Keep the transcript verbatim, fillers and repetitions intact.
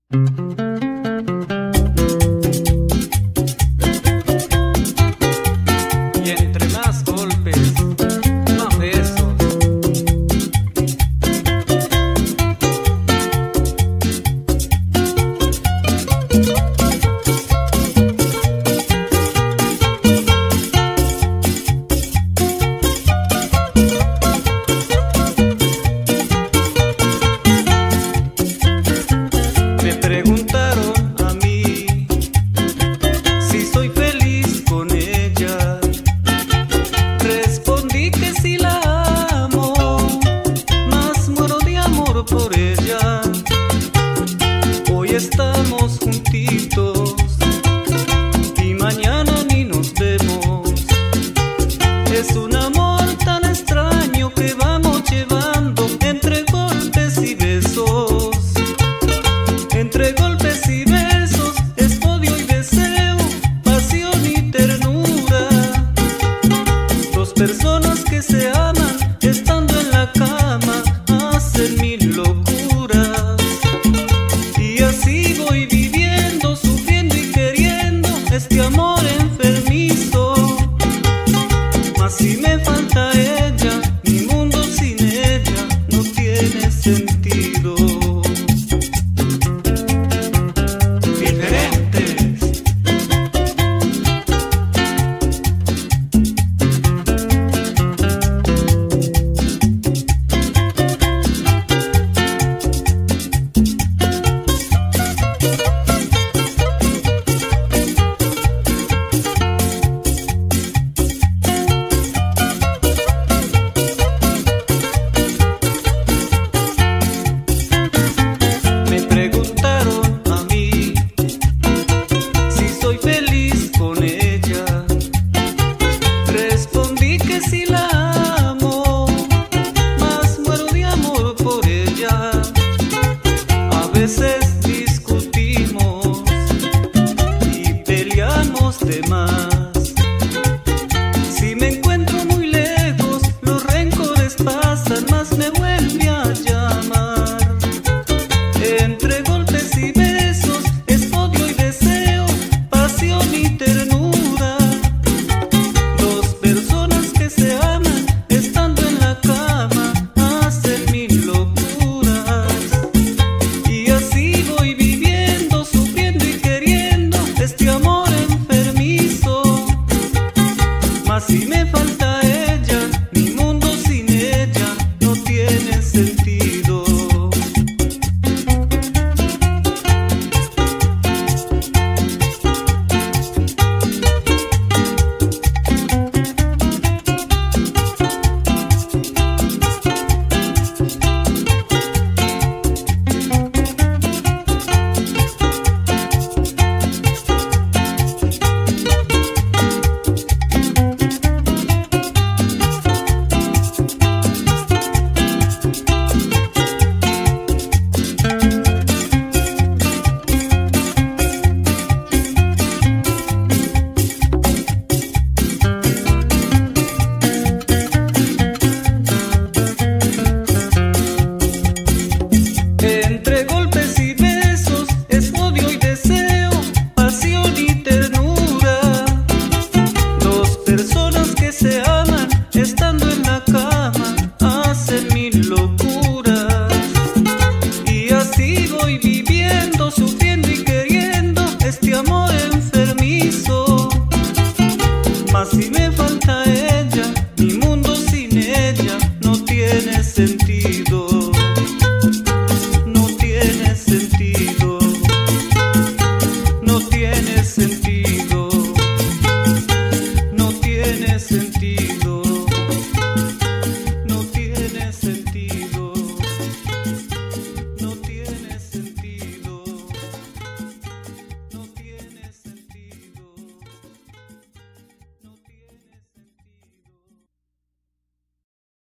Y entre más golpes, más besos. Me preguntaron a mí si soy feliz con ella. Respondí que sí la amo, más muero de amor por ella. Hoy estamos juntitos y mañana ni nos vemos. Es un amor tan extraño que vamos llevando entre golpes y besos. Entre golpes y besos es odio y deseo, pasión y ternura. Dos personas que se aman estando en la cama hacen mil locuras. Y así voy viviendo, sufriendo y queriendo este amor enfermizo. Mas si me falta ella, mi mundo sin ella no tiene sentido. Me preguntaron a mí si soy feliz con ella. Respondí que sí la amo, más muero de amor por ella. A veces